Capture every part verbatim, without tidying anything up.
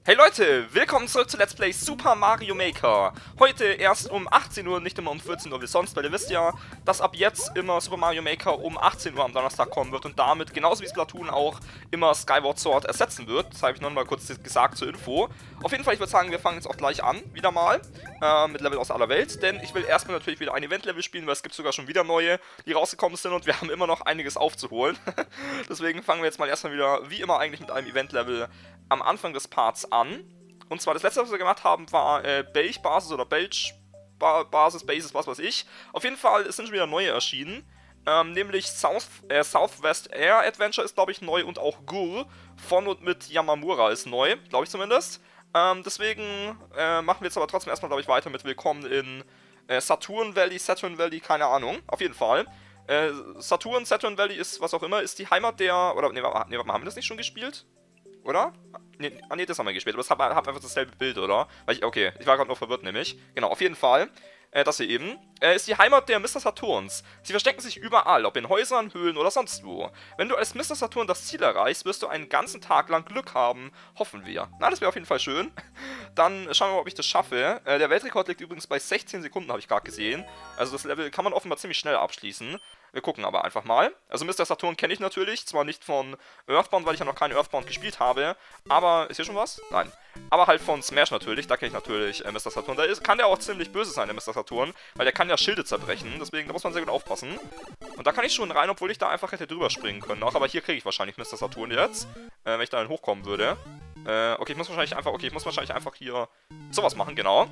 Hey Leute, willkommen zurück zu Let's Play Super Mario Maker. Heute erst um achtzehn Uhr, nicht immer um vierzehn Uhr wie sonst, weil ihr wisst ja, dass ab jetzt immer Super Mario Maker um achtzehn Uhr am Donnerstag kommen wird und damit, genauso wie Splatoon auch, immer Skyward Sword ersetzen wird. Das habe ich noch mal kurz gesagt zur Info. Auf jeden Fall, ich würde sagen, wir fangen jetzt auch gleich an, wieder mal, äh, mit Level aus aller Welt, denn ich will erstmal natürlich wieder ein Event-Level spielen, weil es gibt sogar schon wieder neue, die rausgekommen sind und wir haben immer noch einiges aufzuholen. Deswegen fangen wir jetzt mal erstmal wieder, wie immer eigentlich, mit einem Event-Level am Anfang des Parts an. Und zwar das letzte, was wir gemacht haben, war äh, Belch-Basis oder Belch-Basis, Basis, was weiß ich. Auf jeden Fall sind schon wieder neue erschienen. Ähm, nämlich South, äh, Southwest Air Adventure ist, glaube ich, neu und auch Gur von und mit Yamamura ist neu, glaube ich zumindest. Ähm, deswegen äh, machen wir jetzt aber trotzdem erstmal, glaube ich, weiter mit Willkommen in äh, Saturn Valley, Saturn Valley, keine Ahnung. Auf jeden Fall. Äh, Saturn, Saturn Valley ist, was auch immer, ist die Heimat der... Oder, ne, warte mal, haben wir das nicht schon gespielt? Oder? Ne, ah, ne, das haben wir gespielt, aber es hat, hat einfach dasselbe Bild, oder? Weil ich, okay, ich war gerade noch verwirrt, nämlich. Genau, auf jeden Fall. Äh, das hier eben. Äh, ist die Heimat der Mister Saturns. Sie verstecken sich überall, ob in Häusern, Höhlen oder sonst wo. Wenn du als Mister Saturn das Ziel erreichst, wirst du einen ganzen Tag lang Glück haben. Hoffen wir. Na, das wäre auf jeden Fall schön. Dann schauen wir mal, ob ich das schaffe. Äh, der Weltrekord liegt übrigens bei sechzehn Sekunden, habe ich gerade gesehen. Also das Level kann man offenbar ziemlich schnell abschließen. Wir gucken aber einfach mal. Also Mister Saturn kenne ich natürlich, zwar nicht von Earthbound, weil ich ja noch keine Earthbound gespielt habe, aber, ist hier schon was? Nein. Aber halt von Smash natürlich, da kenne ich natürlich äh, Mister Saturn. Da ist, kann der auch ziemlich böse sein, der Mister Saturn, weil der kann ja Schilde zerbrechen, deswegen da muss man sehr gut aufpassen. Und da kann ich schon rein, obwohl ich da einfach hätte drüber springen können auch, aber hier kriege ich wahrscheinlich Mister Saturn jetzt, äh, wenn ich da hochkommen würde. Äh, okay, ich muss wahrscheinlich einfach, okay, ich muss wahrscheinlich einfach hier sowas machen, genau.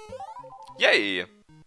Yay!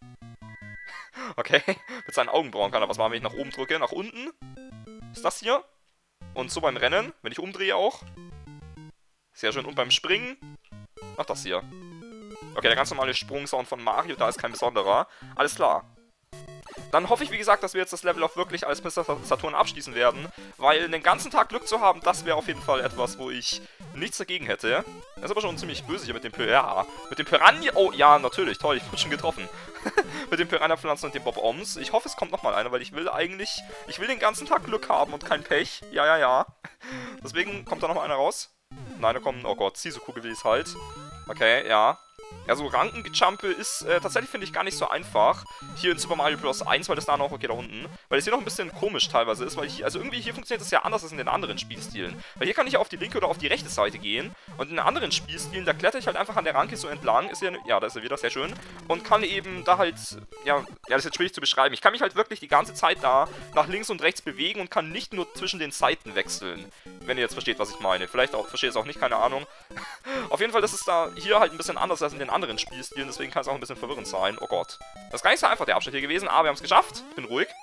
Okay, mit seinen Augenbrauen kann er was machen, wenn ich nach oben drücke. Nach unten ist das hier. Und so beim Rennen, wenn ich umdrehe auch. Sehr schön. Und beim Springen, ach, das hier. Okay, der ganz normale Sprungsound von Mario, da ist kein besonderer. Alles klar. Dann hoffe ich, wie gesagt, dass wir jetzt das Level auch wirklich als Mister Saturn abschließen werden, weil den ganzen Tag Glück zu haben, das wäre auf jeden Fall etwas, wo ich nichts dagegen hätte. Das ist aber schon ziemlich böse hier mit dem Piranha. Ja, mit dem Piranha. Oh, ja, natürlich, toll, ich bin schon getroffen. Mit den Piranha-Pflanzen und den Bob-Oms. Ich hoffe, es kommt nochmal einer, weil ich will eigentlich, ich will den ganzen Tag Glück haben und kein Pech. Ja, ja, ja. Deswegen kommt da nochmal einer raus. Nein, da kommt, oh Gott, Zisuku wie es halt. Okay, ja. Ja, so Rankengejumpe ist äh, tatsächlich, finde ich, gar nicht so einfach. Hier in Super Mario Bros. eins, weil das da noch, okay, da unten. Weil es hier noch ein bisschen komisch teilweise ist, weil ich, also irgendwie hier funktioniert das ja anders als in den anderen Spielstilen. Weil hier kann ich ja auf die linke oder auf die rechte Seite gehen. Und in den anderen Spielstilen, da kletter ich halt einfach an der Ranke so entlang. Ist ja, ja, da ist er wieder, sehr schön. Und kann eben da halt, ja, ja, das ist jetzt schwierig zu beschreiben. Ich kann mich halt wirklich die ganze Zeit da nach links und rechts bewegen und kann nicht nur zwischen den Seiten wechseln. Wenn ihr jetzt versteht, was ich meine. Vielleicht auch, versteht es auch nicht, keine Ahnung. Auf jeden Fall, das ist da hier halt ein bisschen anders als in den anderen Spielstilen, deswegen kann es auch ein bisschen verwirrend sein. Oh Gott. Das ist gar nicht so einfach, der Abschnitt hier gewesen, aber wir haben es geschafft. Ich bin ruhig.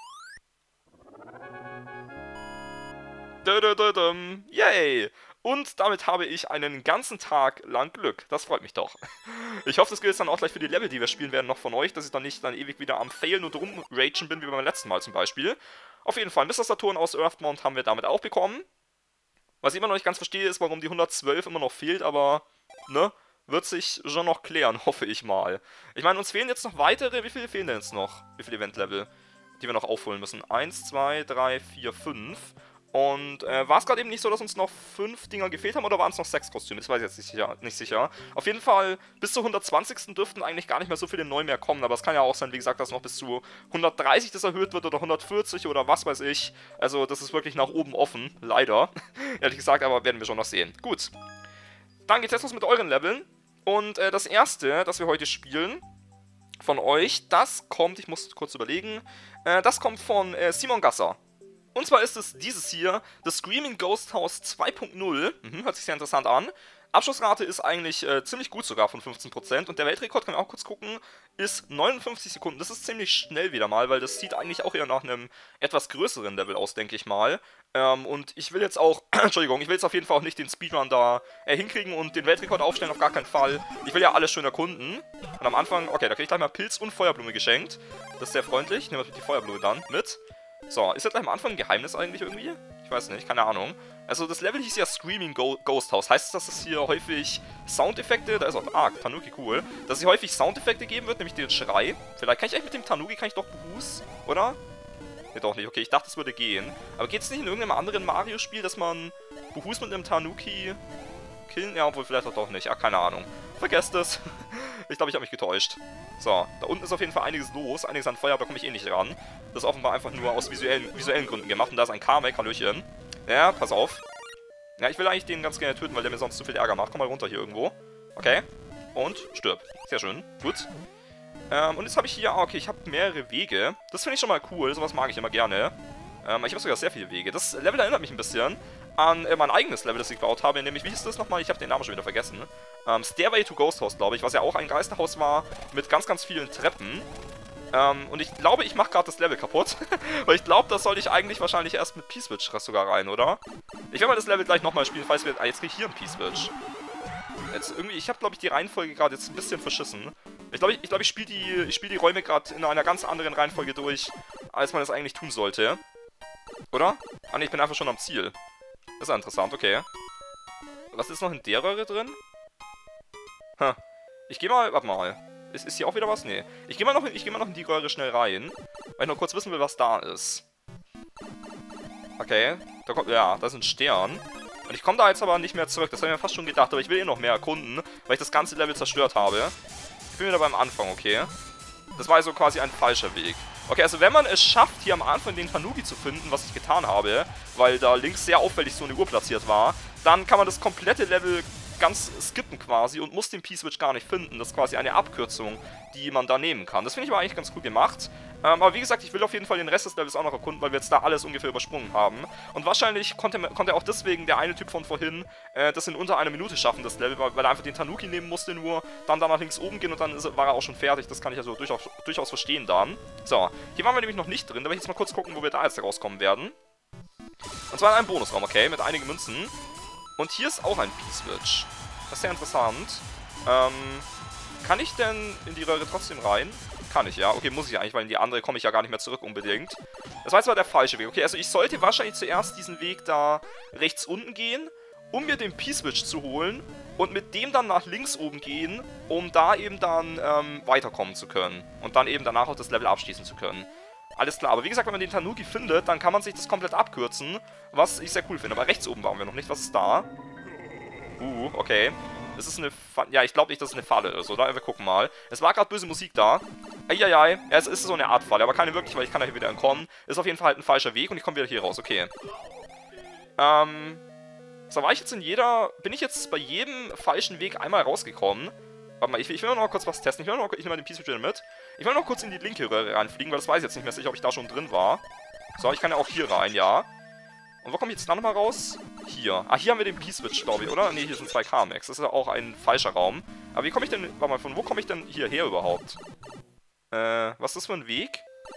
Dödödödüm. Yay! Und damit habe ich einen ganzen Tag lang Glück. Das freut mich doch. Ich hoffe, das gilt dann auch gleich für die Level, die wir spielen werden, noch von euch, dass ich dann nicht dann ewig wieder am Failen und rumragen bin, wie beim letzten Mal zum Beispiel. Auf jeden Fall, Mister Saturn aus Earthbound haben wir damit auch bekommen. Was ich immer noch nicht ganz verstehe, ist, warum die hundertzwölf immer noch fehlt, aber, ne? Wird sich schon noch klären, hoffe ich mal. Ich meine, uns fehlen jetzt noch weitere. Wie viele fehlen denn jetzt noch? Wie viele Event-Level, die wir noch aufholen müssen? Eins, zwei, drei, vier, fünf. Und äh, war es gerade eben nicht so, dass uns noch fünf Dinger gefehlt haben, oder waren es noch sechs Kostüme? Das weiß ich jetzt nicht sicher, nicht sicher. Auf jeden Fall, bis zur hundertzwanzigsten dürften eigentlich gar nicht mehr so viele neu mehr kommen. Aber es kann ja auch sein, wie gesagt, dass noch bis zu hundertdreißig das erhöht wird oder hundertvierzig oder was weiß ich. Also das ist wirklich nach oben offen, leider. Ehrlich gesagt, aber werden wir schon noch sehen. Gut. Dann geht's jetzt los mit euren Leveln. Und äh, das erste, das wir heute spielen, von euch, das kommt, ich muss kurz überlegen, äh, das kommt von äh, Simon Gasser. Und zwar ist es dieses hier, The Screaming Ghost House zwei Punkt null. Mhm, hört sich sehr interessant an. Abschlussrate ist eigentlich äh, ziemlich gut sogar von fünfzehn Prozent. Und der Weltrekord, können wir auch kurz gucken, ist neunundfünfzig Sekunden. Das ist ziemlich schnell wieder mal, weil das sieht eigentlich auch eher nach einem etwas größeren Level aus, denke ich mal. Ähm, und ich will jetzt auch, Entschuldigung, ich will jetzt auf jeden Fall auch nicht den Speedrun da äh, hinkriegen und den Weltrekord aufstellen, auf gar keinen Fall. Ich will ja alles schön erkunden. Und am Anfang, okay, da kriege ich gleich mal Pilz und Feuerblume geschenkt. Das ist sehr freundlich. Nehmen wir die Feuerblume dann mit. So, ist das gleich am Anfang ein Geheimnis eigentlich irgendwie? Ich weiß nicht, keine Ahnung. Also das Level hieß ja Screaming Go Ghost House. Heißt das, dass es hier häufig Soundeffekte, da ist auch, ah, Tanuki, cool. Dass es hier häufig Soundeffekte geben wird, nämlich den Schrei. Vielleicht kann ich eigentlich mit dem Tanuki, kann ich doch Buhus, oder? Ne, doch nicht. Okay, ich dachte, es würde gehen. Aber geht es nicht in irgendeinem anderen Mario-Spiel, dass man Buhus mit einem Tanuki killen? Ja, obwohl vielleicht auch doch nicht. Ja, keine Ahnung. Vergesst es. Ich glaube, ich habe mich getäuscht. So, da unten ist auf jeden Fall einiges los. Einiges an Feuer, da komme ich eh nicht ran. Das ist offenbar einfach nur aus visuellen, visuellen Gründen gemacht. Und da ist ein Kamek, Hallöchen. Ja, pass auf. Ja, ich will eigentlich den ganz gerne töten, weil der mir sonst zu viel Ärger macht. Komm mal runter hier irgendwo. Okay. Und stirb. Sehr schön. Gut. Ähm, und jetzt habe ich hier... Okay, ich habe mehrere Wege. Das finde ich schon mal cool. Sowas mag ich immer gerne. Ähm, ich habe sogar sehr viele Wege. Das Level erinnert mich ein bisschen an äh, mein eigenes Level, das ich gebaut habe. Nämlich, wie hieß das nochmal? Ich habe den Namen schon wieder vergessen. Ähm, Stairway to Ghost House, glaube ich. Was ja auch ein Geisterhaus war mit ganz, ganz vielen Treppen. Ähm, und ich glaube, ich mache gerade das Level kaputt. Weil ich glaube, das sollte ich eigentlich wahrscheinlich erst mit P-Switch sogar rein, oder? Ich werde mal das Level gleich nochmal spielen, falls wir... Ah, jetzt kriege ich hier einen P-Switch. Jetzt irgendwie... Ich habe, glaube ich, die Reihenfolge gerade jetzt ein bisschen verschissen. Ich glaube, ich, ich, glaub, ich spiele die, ich spiel die Räume gerade in einer ganz anderen Reihenfolge durch, als man das eigentlich tun sollte. Oder? Ah, ne, ich bin einfach schon am Ziel. Das ist ja interessant, okay. Was ist noch in der Röhre drin? Hm. Ich gehe mal... Warte mal. Ist, ist hier auch wieder was? Nee. Ich gehe mal, noch in, ich geh mal noch in die Röhre schnell rein, weil ich noch kurz wissen will, was da ist. Okay. Da kommt, ja, da ist ein Stern. Und ich komme da jetzt aber nicht mehr zurück. Das habe ich mir fast schon gedacht, aber ich will eh noch mehr erkunden, weil ich das ganze Level zerstört habe. Ich bin wieder beim Anfang, okay. Das war also quasi ein falscher Weg. Okay, also wenn man es schafft, hier am Anfang den Tanuki zu finden, was ich getan habe, weil da links sehr auffällig so eine Uhr platziert war, dann kann man das komplette Level ganz skippen quasi und muss den P-Switch gar nicht finden. Das ist quasi eine Abkürzung, die man da nehmen kann. Das finde ich aber eigentlich ganz cool gemacht. Ähm, aber wie gesagt, ich will auf jeden Fall den Rest des Levels auch noch erkunden, weil wir jetzt da alles ungefähr übersprungen haben. Und wahrscheinlich konnte, konnte auch deswegen der eine Typ von vorhin äh, das in unter einer Minute schaffen, das Level, weil, weil er einfach den Tanuki nehmen musste nur, dann da nach links oben gehen und dann ist, war er auch schon fertig. Das kann ich also durchaus, durchaus verstehen dann. So, hier waren wir nämlich noch nicht drin. Da will ich jetzt mal kurz gucken, wo wir da jetzt rauskommen werden. Und zwar in einem Bonusraum, okay, mit einigen Münzen. Und hier ist auch ein P-Switch. Das ist sehr interessant. Ähm, kann ich denn in die Röhre trotzdem rein? Kann ich, ja. Okay, muss ich eigentlich, weil in die andere komme ich ja gar nicht mehr zurück unbedingt. Das war jetzt mal der falsche Weg. Okay, also ich sollte wahrscheinlich zuerst diesen Weg da rechts unten gehen, um mir den P-Switch zu holen und mit dem dann nach links oben gehen, um da eben dann ähm, weiterkommen zu können. Und dann eben danach auch das Level abschließen zu können. Alles klar, aber wie gesagt, wenn man den Tanuki findet, dann kann man sich das komplett abkürzen, was ich sehr cool finde. Aber rechts oben waren wir noch nicht. Was ist da? Uh, okay. Das ist eine Falle. Ja, ich glaube nicht, dass es eine Falle ist, oder? Wir gucken mal. Es war gerade böse Musik da. Eieiei. Ja, es ist so eine Art Falle, aber keine wirklich, weil ich kann da hier wieder entkommen. Ist auf jeden Fall halt ein falscher Weg und ich komme wieder hier raus. Okay. Ähm. So, war ich jetzt in jeder... Bin ich jetzt bei jedem falschen Weg einmal rausgekommen? Warte mal, ich will, ich will noch kurz was testen. Ich will noch ich nehme mal den P-Switch mit. Ich will noch kurz in die linke Röhre reinfliegen, weil das weiß ich jetzt nicht mehr sicher, ob ich da schon drin war. So, ich kann ja auch hier rein, ja. Und wo komme ich jetzt dann nochmal raus? Hier. Ah, hier haben wir den P-Switch, glaube ich, oder? Ne, hier sind zwei Kamex. Das ist ja auch ein falscher Raum. Aber wie komme ich denn... Warte mal, von wo komme ich denn hierher überhaupt? Äh, was ist das für ein Weg?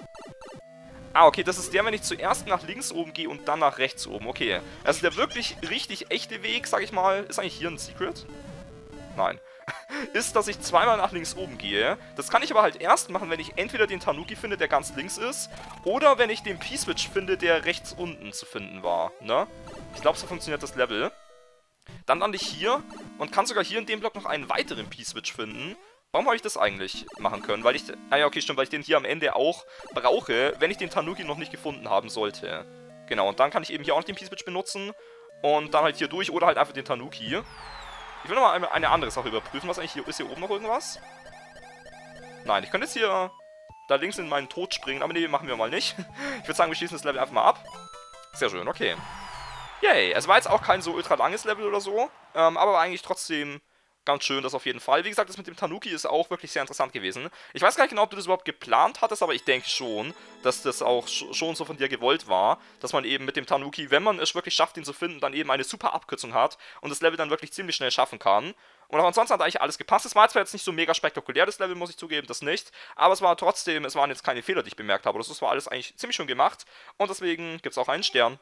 Ah, okay, das ist der, wenn ich zuerst nach links oben gehe und dann nach rechts oben. Okay. Also der wirklich richtig echte Weg, sag ich mal... Ist eigentlich hier ein Secret? Nein. Ist, dass ich zweimal nach links oben gehe. Das kann ich aber halt erst machen, wenn ich entweder den Tanuki finde, der ganz links ist, oder wenn ich den P-Switch finde, der rechts unten zu finden war, ne? Ich glaube, so funktioniert das Level. Dann lande ich hier und kann sogar hier in dem Block noch einen weiteren P-Switch finden. Warum habe ich das eigentlich machen können? Weil ich... Ah ja, okay, stimmt, weil ich den hier am Ende auch brauche, wenn ich den Tanuki noch nicht gefunden haben sollte. Genau, und dann kann ich eben hier auch noch den P-Switch benutzen und dann halt hier durch oder halt einfach den Tanuki. Ich will nochmal eine, eine andere Sache überprüfen. Was eigentlich hier ist? Hier oben noch irgendwas? Nein, ich könnte jetzt hier da links in meinen Tod springen, aber nee, machen wir mal nicht. Ich würde sagen, wir schließen das Level einfach mal ab. Sehr schön, okay. Yay, es war jetzt auch kein so ultra langes Level oder so, ähm, aber war eigentlich trotzdem ganz schön, das auf jeden Fall. Wie gesagt, das mit dem Tanuki ist auch wirklich sehr interessant gewesen. Ich weiß gar nicht genau, ob du das überhaupt geplant hattest, aber ich denke schon, dass das auch schon so von dir gewollt war, dass man eben mit dem Tanuki, wenn man es wirklich schafft, ihn zu finden, dann eben eine super Abkürzung hat und das Level dann wirklich ziemlich schnell schaffen kann. Und auch ansonsten hat eigentlich alles gepasst. Es war zwar jetzt nicht so mega spektakulär, das Level, muss ich zugeben, das nicht, aber es war trotzdem, es waren jetzt keine Fehler, die ich bemerkt habe. Das war alles eigentlich ziemlich schön gemacht und deswegen gibt es auch einen Stern.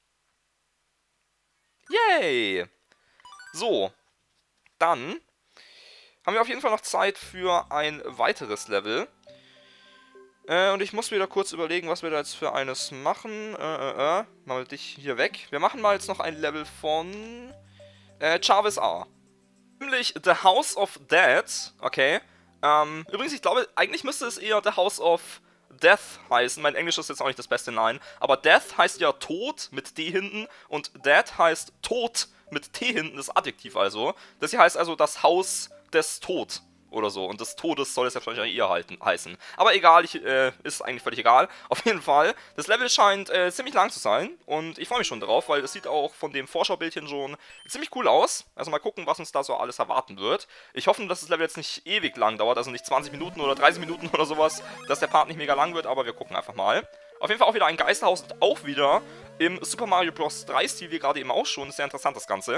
Yay! So, dann haben wir auf jeden Fall noch Zeit für ein weiteres Level. Äh, und ich muss wieder kurz überlegen, was wir da jetzt für eines machen. Äh, äh, äh. Mal dich hier weg. Wir machen mal jetzt noch ein Level von äh, Jarvis A. Nämlich The House of Dead. Okay. Ähm, übrigens, ich glaube, eigentlich müsste es eher The House of Death heißen. Mein Englisch ist jetzt auch nicht das Beste, nein. Aber Death heißt ja Tod mit D hinten und Dead heißt Tod mit T hinten, das Adjektiv also. Das hier heißt also das Haus des Tod oder so. Und des Todes soll es ja vielleicht eher halten, heißen. Aber egal, ich, äh, ist eigentlich völlig egal. Auf jeden Fall, das Level scheint äh, ziemlich lang zu sein. Und ich freue mich schon drauf, weil es sieht auch von dem Vorschaubildchen schon ziemlich cool aus. Also mal gucken, was uns da so alles erwarten wird. Ich hoffe, dass das Level jetzt nicht ewig lang dauert, also nicht zwanzig Minuten oder dreißig Minuten oder sowas, dass der Part nicht mega lang wird, aber wir gucken einfach mal. Auf jeden Fall auch wieder ein Geisterhaus und auch wieder im Super Mario Bros. drei Stil, wie gerade eben auch schon. Ist sehr interessant, das Ganze.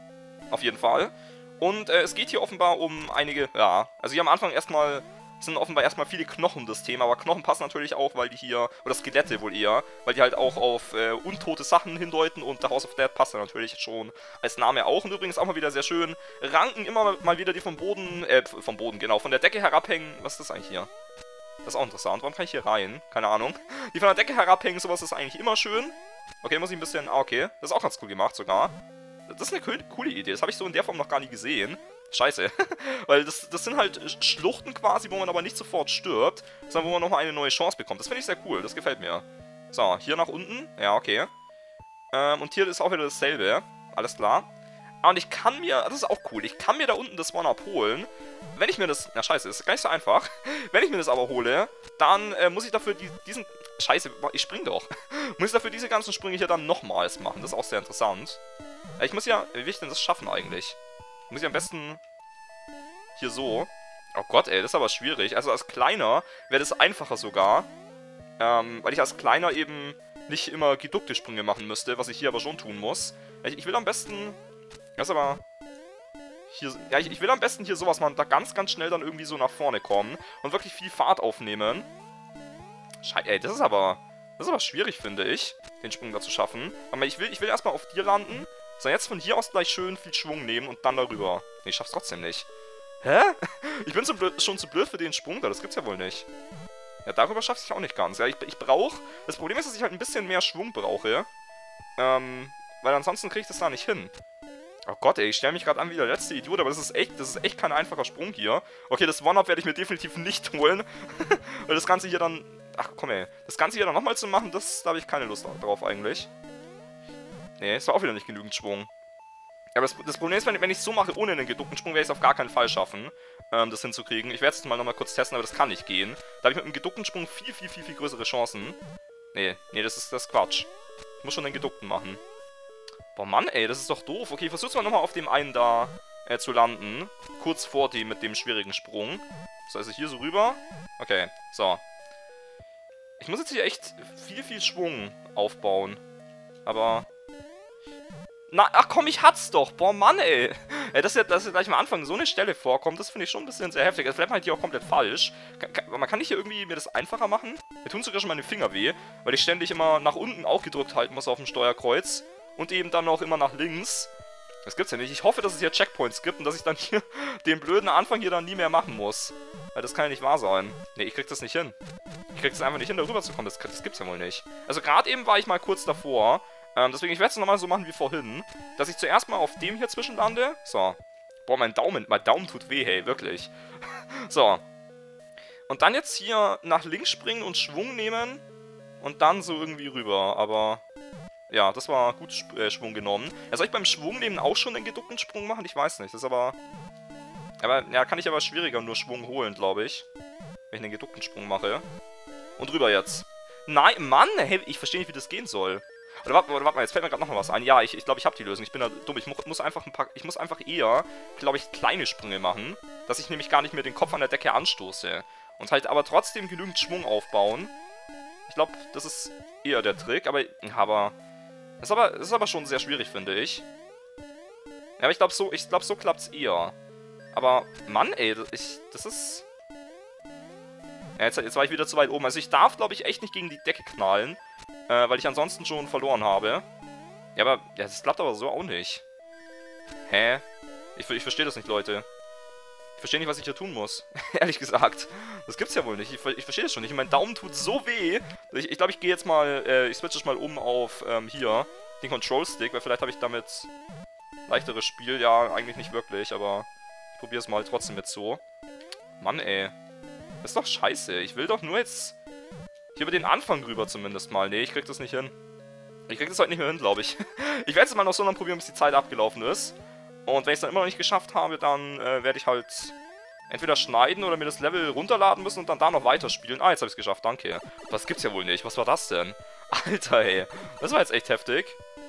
Auf jeden Fall. Und äh, es geht hier offenbar um einige, ja, also hier am Anfang erstmal, sind offenbar erstmal viele Knochen das Thema, aber Knochen passen natürlich auch, weil die hier, oder Skelette wohl eher, weil die halt auch auf äh, untote Sachen hindeuten und The House of Dead passt ja natürlich schon als Name auch. Und übrigens auch mal wieder sehr schön, Ranken immer mal wieder, die vom Boden, äh, vom Boden, genau, von der Decke herabhängen. Was ist das eigentlich hier? Das ist auch interessant, warum kann ich hier rein? Keine Ahnung. Die von der Decke herabhängen, sowas ist eigentlich immer schön. Okay, muss ich ein bisschen, ah, okay, das ist auch ganz cool gemacht sogar. Das ist eine coole Idee, das habe ich so in der Form noch gar nie gesehen. Scheiße. Weil das, das sind halt Schluchten quasi, wo man aber nicht sofort stirbt, sondern wo man nochmal eine neue Chance bekommt. Das finde ich sehr cool, das gefällt mir. So, hier nach unten. Ja, okay. Ähm, und hier ist auch wieder dasselbe. Alles klar. Ah, und ich kann mir, das ist auch cool, ich kann mir da unten das One-Up holen. Wenn ich mir das, na scheiße, das ist gar nicht so einfach. Wenn ich mir das aber hole, dann äh, muss ich dafür die, diesen, scheiße, ich spring doch. Muss ich dafür diese ganzen Sprünge hier dann nochmals machen. Das ist auch sehr interessant. Ich muss ja, wie will ich denn das schaffen eigentlich? Muss ich am besten hier so. Oh Gott, ey, das ist aber schwierig. Also als Kleiner wäre das einfacher sogar. Ähm, weil ich als Kleiner eben nicht immer geduckte Sprünge machen müsste, was ich hier aber schon tun muss. Ich, ich will am besten, das ist aber hier, ja, ich, ich will am besten hier sowas machen, da ganz, ganz schnell dann irgendwie so nach vorne kommen und wirklich viel Fahrt aufnehmen. Scheiße, ey, das ist aber, das ist aber schwierig, finde ich, den Sprung da zu schaffen. Aber ich will, ich will erstmal auf dir landen. So, jetzt von hier aus gleich schön viel Schwung nehmen und dann darüber. Nee, ich schaff's trotzdem nicht. Hä? Ich bin so blöd, schon zu blöd für den Sprung da, das gibt's ja wohl nicht. Ja, darüber schaff's ich auch nicht ganz. Ja, ich, ich brauche... Das Problem ist, dass ich halt ein bisschen mehr Schwung brauche. Ähm, weil ansonsten kriege ich das da nicht hin. Oh Gott, ey, ich stelle mich gerade an wie der letzte Idiot, aber das ist echt, das ist echt kein einfacher Sprung hier. Okay, das One-Up werde ich mir definitiv nicht holen. Weil das Ganze hier dann... Ach, komm ey. Das Ganze hier dann nochmal zu machen, das, da habe ich keine Lust drauf eigentlich. Nee, es war auch wieder nicht genügend Schwung. Ja, aber das, das Problem ist, wenn, wenn ich es so mache, ohne einen geduckten Sprung, werde ich es auf gar keinen Fall schaffen, ähm, das hinzukriegen. Ich werde es mal nochmal kurz testen, aber das kann nicht gehen. Da habe ich mit einem geduckten Sprung viel, viel, viel, viel größere Chancen. Nee, nee, das ist, das ist Quatsch. Ich muss schon den geduckten machen. Boah, Mann, ey, das ist doch doof. Okay, ich versuch's mal nochmal auf dem einen da äh, zu landen. Kurz vor dem mit dem schwierigen Sprung. So, also hier so rüber. Okay, so. Ich muss jetzt hier echt viel, viel Schwung aufbauen. Aber... Na, ach komm, ich hat's doch. Boah, Mann, ey. ey dass, ja, dass ja gleich am Anfang so eine Stelle vorkommt, das finde ich schon ein bisschen sehr heftig. Das bleibt halt hier auch komplett falsch. Kann, kann, man kann nicht hier irgendwie mir das einfacher machen? Mir tun sogar schon meine Finger weh, weil ich ständig immer nach unten auch gedrückt halten muss auf dem Steuerkreuz. Und eben dann auch immer nach links. Das gibt's ja nicht. Ich hoffe, dass es hier Checkpoints gibt und dass ich dann hier den blöden Anfang hier dann nie mehr machen muss. Weil das kann ja nicht wahr sein. Nee, ich krieg das nicht hin. Ich krieg das einfach nicht hin, da rüber zu kommen. Das, das gibt's ja wohl nicht. Also gerade eben war ich mal kurz davor. Ähm, deswegen, ich werde es nochmal so machen wie vorhin. Dass ich zuerst mal auf dem hier zwischen lande. So. Boah, mein Daumen, mein Daumen tut weh, hey, wirklich. So. Und dann jetzt hier nach links springen und Schwung nehmen. Und dann so irgendwie rüber. Aber, ja, das war gut äh, Schwung genommen. Ja, soll ich beim Schwung nehmen auch schon den geduckten Sprung machen? Ich weiß nicht, das ist aber... Aber, ja, kann ich aber schwieriger nur Schwung holen, glaube ich. Wenn ich einen geduckten Sprung mache. Und rüber jetzt. Nein, Mann, hey, ich verstehe nicht, wie das gehen soll. Oder warte, warte, warte mal, jetzt fällt mir gerade noch mal was ein. Ja, ich glaube, ich, glaub, ich habe die Lösung. Ich bin da dumm. Ich mu muss einfach ein paar, ich muss einfach eher, glaube ich, kleine Sprünge machen. Dass ich nämlich gar nicht mehr den Kopf an der Decke anstoße. Und halt aber trotzdem genügend Schwung aufbauen. Ich glaube, das ist eher der Trick. Aber, aber, das ist aber, das ist aber schon sehr schwierig, finde ich. Ja, aber ich glaube, so, ich glaube, so klappt's eher. Aber, Mann, ey, ich, das ist... Ja, jetzt, jetzt war ich wieder zu weit oben. Also ich darf, glaube ich, echt nicht gegen die Decke knallen. Äh, weil ich ansonsten schon verloren habe. Ja, aber, ja, das klappt aber so auch nicht. Hä? Ich, ich verstehe das nicht, Leute. Ich verstehe nicht, was ich hier tun muss. Ehrlich gesagt. Das gibt's ja wohl nicht. Ich, ich verstehe das schon nicht. Mein Daumen tut so weh. Ich glaube, ich, glaub, ich gehe jetzt mal, äh, ich switche mal um auf, ähm, hier, den Control-Stick, weil vielleicht habe ich damit leichteres Spiel. Ja, eigentlich nicht wirklich, aber ich probiere es mal trotzdem jetzt so. Mann, ey. Das ist doch scheiße. Ich will doch nur jetzt hier über den Anfang rüber zumindest mal. Nee, ich krieg das nicht hin. Ich krieg das heute nicht mehr hin, glaube ich. Ich werde es mal noch so lange probieren, bis die Zeit abgelaufen ist. Und wenn ich es dann immer noch nicht geschafft habe, dann äh, werde ich halt entweder schneiden oder mir das Level runterladen müssen und dann da noch weiterspielen. Ah, jetzt habe ich es geschafft, danke. Das gibt's ja wohl nicht. Was war das denn? Alter, ey. Das war jetzt echt heftig.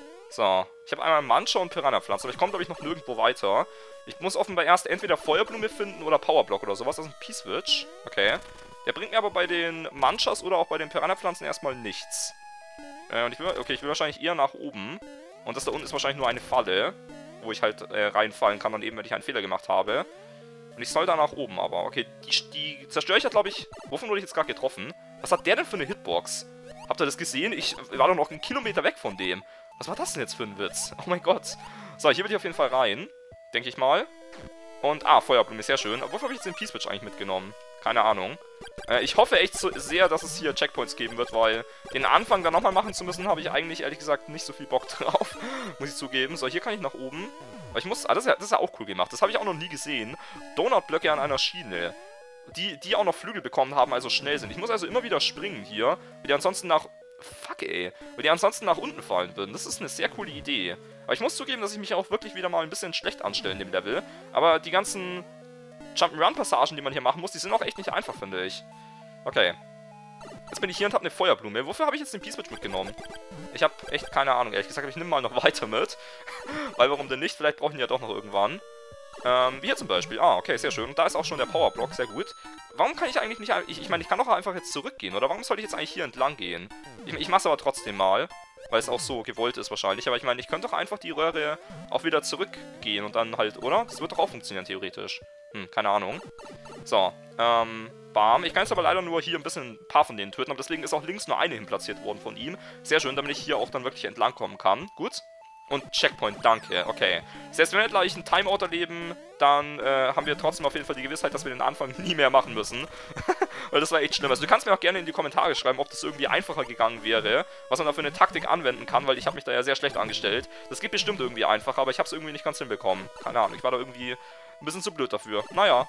So, ich habe einmal Mancha und Piranha-Pflanze, aber ich komme, glaube ich, noch nirgendwo weiter. Ich muss offenbar erst entweder Feuerblume finden oder Powerblock oder sowas. Das ist ein P-Switch. Okay. Der bringt mir aber bei den Manchas oder auch bei den Piranha-Pflanzen erstmal nichts. Äh, und ich will, okay, ich will wahrscheinlich eher nach oben. Und das da unten ist wahrscheinlich nur eine Falle, wo ich halt äh, reinfallen kann, dann eben, wenn ich einen Fehler gemacht habe. Und ich soll da nach oben, aber okay, die, die zerstöre ich ja, glaube ich. Wovon wurde ich jetzt gerade getroffen? Was hat der denn für eine Hitbox? Habt ihr das gesehen? Ich war doch noch einen Kilometer weg von dem. Was war das denn jetzt für ein Witz? Oh mein Gott. So, hier will ich auf jeden Fall rein. Denke ich mal. Und, ah, Feuerblume, sehr schön. Aber wofür habe ich jetzt den P-Switch eigentlich mitgenommen? Keine Ahnung. Äh, ich hoffe echt so sehr, dass es hier Checkpoints geben wird, weil den Anfang dann nochmal machen zu müssen, habe ich eigentlich ehrlich gesagt nicht so viel Bock drauf. Muss ich zugeben. So, hier kann ich nach oben. Aber ich muss, ah, das ist ja, das ist ja auch cool gemacht. Das habe ich auch noch nie gesehen. Donutblöcke an einer Schiene. Die, die auch noch Flügel bekommen haben, also schnell sind. Ich muss also immer wieder springen hier, weil die ansonsten nach... Fuck, ey. Weil die ansonsten nach unten fallen würden. Das ist eine sehr coole Idee. Aber ich muss zugeben, dass ich mich auch wirklich wieder mal ein bisschen schlecht anstelle in dem Level. Aber die ganzen Jump'n'Run-Passagen, die man hier machen muss, die sind auch echt nicht einfach, finde ich. Okay. Jetzt bin ich hier und habe eine Feuerblume. Wofür habe ich jetzt den P-Switch mitgenommen? Ich habe echt keine Ahnung, ehrlich gesagt. Aber ich nehme mal noch weiter mit. Weil warum denn nicht? Vielleicht brauchen die ja doch noch irgendwann. Ähm, wie hier zum Beispiel. Ah, okay, sehr schön. Und da ist auch schon der Powerblock, sehr gut. Warum kann ich eigentlich nicht... Ich, ich meine, ich kann doch einfach jetzt zurückgehen, oder? Warum sollte ich jetzt eigentlich hier entlang gehen? Ich, ich mach's aber trotzdem mal, weil es auch so gewollt ist wahrscheinlich. Aber ich meine, ich könnte doch einfach die Röhre auch wieder zurückgehen und dann halt, oder? Das wird doch auch funktionieren, theoretisch. Hm, keine Ahnung. So, ähm, bam. Ich kann jetzt aber leider nur hier ein bisschen ein paar von denen töten, aber deswegen ist auch links nur eine hin platziert worden von ihm. Sehr schön, damit ich hier auch dann wirklich entlang kommen kann. Gut. Und Checkpoint, danke, okay. Selbst wenn wir gleich einen Timeout erleben, dann äh, haben wir trotzdem auf jeden Fall die Gewissheit, dass wir den Anfang nie mehr machen müssen. Weil das war echt schlimm. Also du kannst mir auch gerne in die Kommentare schreiben, ob das irgendwie einfacher gegangen wäre, was man da für eine Taktik anwenden kann, weil ich habe mich da ja sehr schlecht angestellt. Das geht bestimmt irgendwie einfacher, aber ich habe es irgendwie nicht ganz hinbekommen. Keine Ahnung, ich war da irgendwie ein bisschen zu blöd dafür. Naja.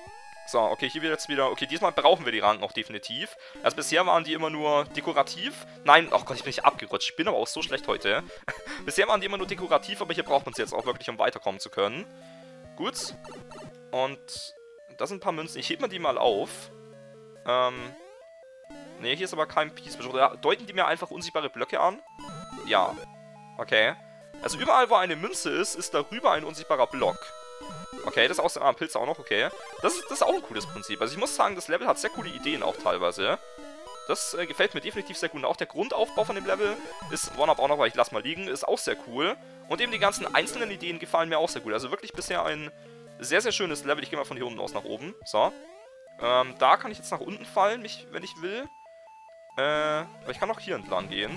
So, okay, hier wird jetzt wieder... Okay, diesmal brauchen wir die Ranken auch definitiv. Also bisher waren die immer nur dekorativ. Nein, oh Gott, ich bin nicht abgerutscht. Ich bin aber auch so schlecht heute. Bisher waren die immer nur dekorativ, aber hier braucht man sie jetzt auch wirklich, um weiterkommen zu können. Gut. Und das sind ein paar Münzen. Ich heb mir die mal auf. Ähm... Ne, hier ist aber kein Peace. Oder deuten die mir einfach unsichtbare Blöcke an? Ja. Okay. Also überall, wo eine Münze ist, ist darüber ein unsichtbarer Block. Okay, das ist auch so, ah, Pilze auch noch, okay. Das ist, das ist auch ein cooles Prinzip. Also ich muss sagen, das Level hat sehr coole Ideen auch teilweise. Das äh, gefällt mir definitiv sehr gut. Und auch der Grundaufbau von dem Level ist One-Up auch noch, weil ich lass mal liegen, ist auch sehr cool. Und eben die ganzen einzelnen Ideen gefallen mir auch sehr gut. Also wirklich bisher ein sehr, sehr schönes Level. Ich gehe mal von hier unten aus nach oben. So. Ähm, da kann ich jetzt nach unten fallen, mich, wenn ich will. Äh, aber ich kann auch hier entlang gehen.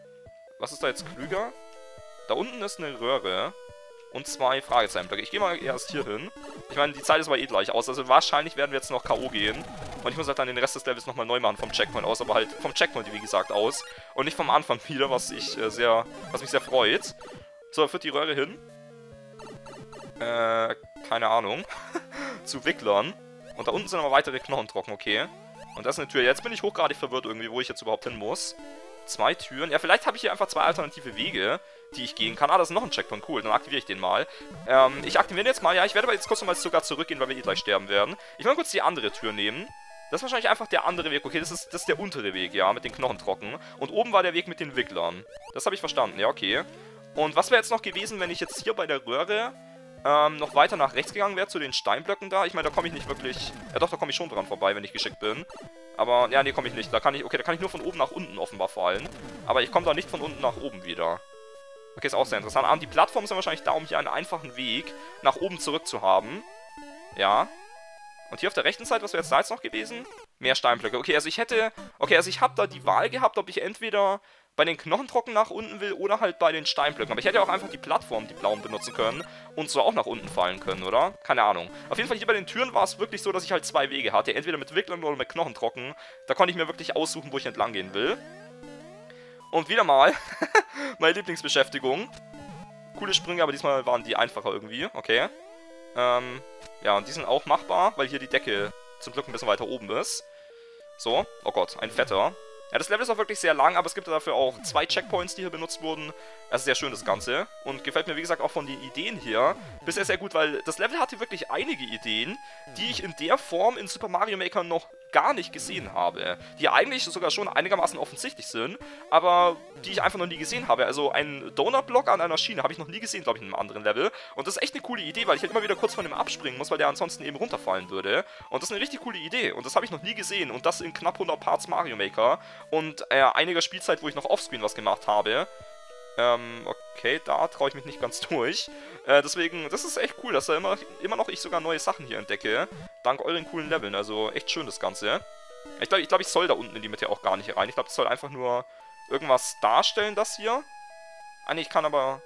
Was ist da jetzt klüger? Da unten ist eine Röhre. Und zwei Fragezeichenblöcke. Ich gehe mal erst hier hin. Ich meine, die Zeit ist aber eh gleich aus. Also wahrscheinlich werden wir jetzt noch K O gehen. Und ich muss halt dann den Rest des Levels nochmal neu machen vom Checkpoint aus. Aber halt vom Checkpoint, wie gesagt, aus. Und nicht vom Anfang wieder, was ich äh, sehr, was mich sehr freut. So, führt die Röhre hin. Äh, keine Ahnung. Zu Wicklern. Und da unten sind aber weitere Knochen trocken, okay. Und das ist eine Tür. Jetzt bin ich hochgradig verwirrt irgendwie, wo ich jetzt überhaupt hin muss. Zwei Türen. Ja, vielleicht habe ich hier einfach zwei alternative Wege, die ich gehen kann. Ah, das ist noch ein Checkpoint. Cool, dann aktiviere ich den mal. Ähm, ich aktiviere den jetzt mal. Ja, ich werde aber jetzt kurz nochmal sogar zurückgehen, weil wir eh gleich sterben werden. Ich will mal kurz die andere Tür nehmen. Das ist wahrscheinlich einfach der andere Weg. Okay, das ist, das ist der untere Weg, ja, mit den Knochen trocken. Und oben war der Weg mit den Wicklern. Das habe ich verstanden, ja, okay. Und was wäre jetzt noch gewesen, wenn ich jetzt hier bei der Röhre ähm, noch weiter nach rechts gegangen wäre, zu den Steinblöcken da? Ich meine, da komme ich nicht wirklich... Ja doch, da komme ich schon dran vorbei, wenn ich geschickt bin. Aber, ja, nee, komme ich nicht. Da kann ich... Okay, da kann ich nur von oben nach unten offenbar fallen. Aber ich komme da nicht von unten nach oben wieder. Okay, ist auch sehr interessant. Ah, die Plattformen sind wahrscheinlich da, um hier einen einfachen Weg nach oben zurück zu haben. Ja. Und hier auf der rechten Seite, was wäre jetzt da jetzt noch gewesen? Mehr Steinblöcke. Okay, also ich hätte... Okay, also ich habe da die Wahl gehabt, ob ich entweder bei den Knochentrocken nach unten will oder halt bei den Steinblöcken. Aber ich hätte auch einfach die Plattform, die blauen, benutzen können und so auch nach unten fallen können, oder? Keine Ahnung. Auf jeden Fall hier bei den Türen war es wirklich so, dass ich halt zwei Wege hatte. Entweder mit Wicklern oder mit Knochentrocken. Da konnte ich mir wirklich aussuchen, wo ich entlang gehen will. Und wieder mal meine Lieblingsbeschäftigung. Coole Sprünge, aber diesmal waren die einfacher irgendwie. Okay. Ähm, ja, und die sind auch machbar, weil hier die Decke zum Glück ein bisschen weiter oben ist. So. Oh Gott, ein fetter. Ja, das Level ist auch wirklich sehr lang, aber es gibt dafür auch zwei Checkpoints, die hier benutzt wurden. Das ist sehr schön, das Ganze. Und gefällt mir, wie gesagt, auch von den Ideen hier bisher sehr gut, weil das Level hatte wirklich einige Ideen, die ich in der Form in Super Mario Maker noch gar nicht gesehen habe. Die eigentlich sogar schon einigermaßen offensichtlich sind, aber die ich einfach noch nie gesehen habe. Also ein Donut-Block an einer Schiene habe ich noch nie gesehen, glaube ich, in einem anderen Level. Und das ist echt eine coole Idee, weil ich halt immer wieder kurz von dem abspringen muss, weil der ansonsten eben runterfallen würde. Und das ist eine richtig coole Idee. Und das habe ich noch nie gesehen. Und das in knapp hundert Parts Mario Maker. Und äh, einiger Spielzeit, wo ich noch offscreen was gemacht habe. Ähm, okay, da traue ich mich nicht ganz durch. Äh, deswegen, das ist echt cool, dass da immer, immer noch ich sogar neue Sachen hier entdecke. Dank euren coolen Leveln, also echt schön das Ganze. Ich glaube, ich, glaub, ich soll da unten in die Mitte auch gar nicht rein. Ich glaube, das soll einfach nur irgendwas darstellen, das hier. Ah, ne, ich kann aber...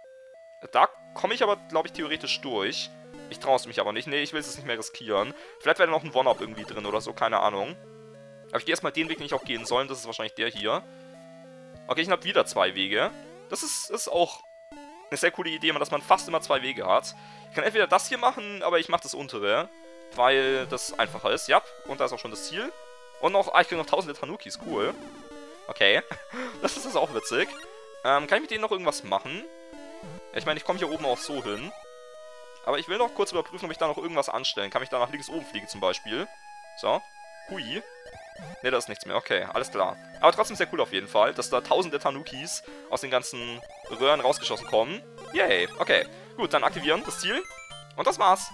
Da komme ich aber, glaube ich, theoretisch durch. Ich traue es mich aber nicht. Ne, ich will es nicht mehr riskieren. Vielleicht wäre da noch ein One-Up irgendwie drin oder so, keine Ahnung. Aber ich gehe erstmal den Weg, den ich auch gehen soll. Das ist wahrscheinlich der hier. Okay, ich habe wieder zwei Wege. Das ist, ist auch eine sehr coole Idee, dass man fast immer zwei Wege hat. Ich kann entweder das hier machen, aber ich mache das untere, weil das einfacher ist. Ja, und da ist auch schon das Ziel. Und noch, ah, ich kriege noch tausende Tanukis, cool. Okay, das ist auch witzig. Ähm, kann ich mit denen noch irgendwas machen? Ja, ich meine, ich komme hier oben auch so hin. Aber ich will noch kurz überprüfen, ob ich da noch irgendwas anstellen kann. Kann ich da nach links oben fliegen zum Beispiel. So, hui. Ne, da ist nichts mehr. Okay, alles klar. Aber trotzdem sehr cool auf jeden Fall, dass da tausende Tanukis aus den ganzen Röhren rausgeschossen kommen. Yay, okay. Gut, dann aktivieren, das Ziel. Und das war's.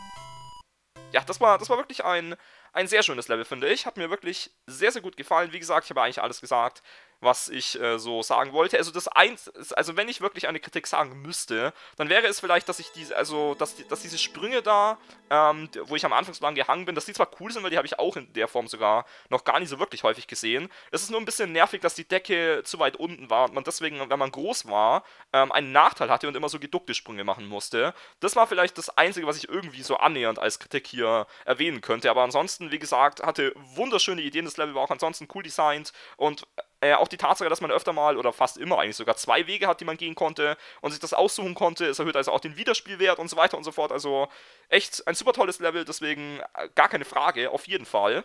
Ja, das war, das war wirklich ein, ein sehr schönes Level, finde ich. Hat mir wirklich sehr, sehr gut gefallen. Wie gesagt, ich habe eigentlich alles gesagt, was ich äh, so sagen wollte. Also das eins, also wenn ich wirklich eine Kritik sagen müsste, dann wäre es vielleicht, dass ich diese, also dass, dass diese Sprünge da, ähm, wo ich am Anfang so lange gehangen bin, dass die zwar cool sind, weil die habe ich auch in der Form sogar noch gar nicht so wirklich häufig gesehen. Es ist nur ein bisschen nervig, dass die Decke zu weit unten war und man deswegen, wenn man groß war, ähm, einen Nachteil hatte und immer so geduckte Sprünge machen musste. Das war vielleicht das Einzige, was ich irgendwie so annähernd als Kritik hier erwähnen könnte. Aber ansonsten, wie gesagt, hatte wunderschöne Ideen. Das Level war auch ansonsten cool designt und Äh, auch die Tatsache, dass man öfter mal, oder fast immer eigentlich sogar, zwei Wege hat, die man gehen konnte und sich das aussuchen konnte. Es erhöht also auch den Wiederspielwert und so weiter und so fort. Also echt ein super tolles Level, deswegen äh, gar keine Frage, auf jeden Fall.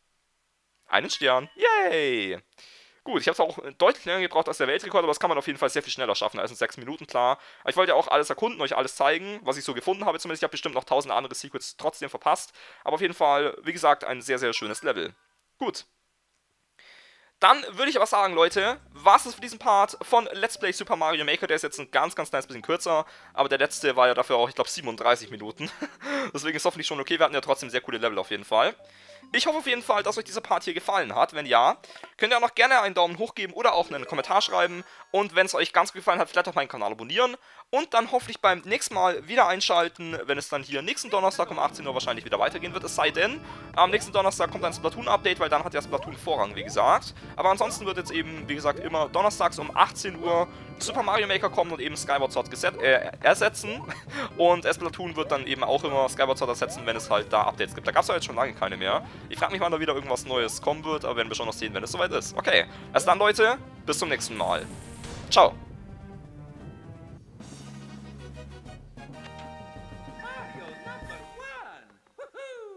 Einen Stern. Yay! Gut, ich habe es auch deutlich länger gebraucht als der Weltrekord, aber das kann man auf jeden Fall sehr viel schneller schaffen als in sechs Minuten, klar. Aber ich wollte ja auch alles erkunden, euch alles zeigen, was ich so gefunden habe zumindest. Ich habe bestimmt noch tausend andere Secrets trotzdem verpasst. Aber auf jeden Fall, wie gesagt, ein sehr, sehr schönes Level. Gut. Dann würde ich aber sagen, Leute, was ist für diesen Part von Let's Play Super Mario Maker. Der ist jetzt ein ganz, ganz kleines bisschen kürzer, aber der letzte war ja dafür auch, ich glaube, siebenunddreißig Minuten. Deswegen ist hoffentlich schon okay, wir hatten ja trotzdem sehr coole Level auf jeden Fall. Ich hoffe auf jeden Fall, dass euch dieser Part hier gefallen hat. Wenn ja, könnt ihr auch noch gerne einen Daumen hoch geben oder auch einen Kommentar schreiben. Und wenn es euch ganz gut gefallen hat, vielleicht auch meinen Kanal abonnieren. Und dann hoffentlich beim nächsten Mal wieder einschalten, wenn es dann hier nächsten Donnerstag um achtzehn Uhr wahrscheinlich wieder weitergehen wird. Es sei denn, am nächsten Donnerstag kommt ein Splatoon-Update, weil dann hat ja Splatoon Vorrang, wie gesagt. Aber ansonsten wird jetzt eben, wie gesagt, immer donnerstags um achtzehn Uhr Super Mario Maker kommen und eben Skyward Sword äh, ersetzen. Und Splatoon wird dann eben auch immer Skyward Sword ersetzen, wenn es halt da Updates gibt. Da gab es ja jetzt schon lange keine mehr. Ich frage mich, wann da wieder irgendwas Neues kommen wird, aber werden wir schon noch sehen, wenn es soweit ist. Okay, erst dann, Leute, bis zum nächsten Mal. Ciao.